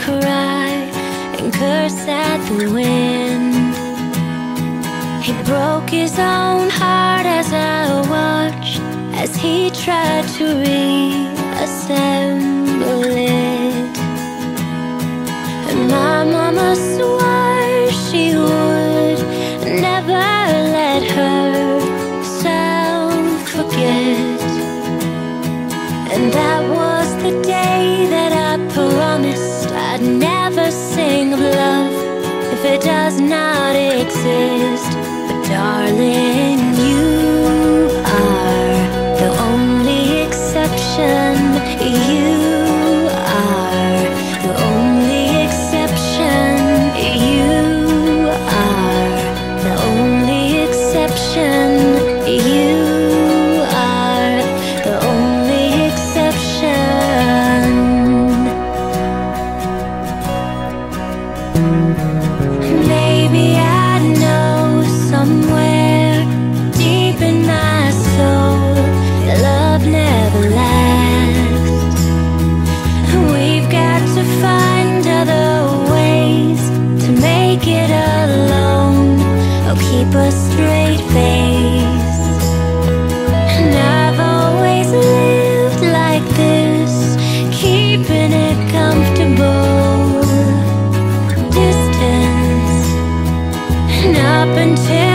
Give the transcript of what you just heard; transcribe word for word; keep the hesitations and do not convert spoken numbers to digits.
cry and curse at the wind. He broke his own heart as I watched, as he tried to reassemble it. And my mama swore she would never let herself forget. And that was the day that I promised I'd never sing of love if it does not exist. But darling, you are the only exception. You are the only exception. You are the only exception. You are the only exception. Maybe I know somewhere deep in my soul that love never lasts. We've got to find other ways to make it alone. Oh, keep a straight face. And I've always lived like this, keeping it comfortable distance. And up until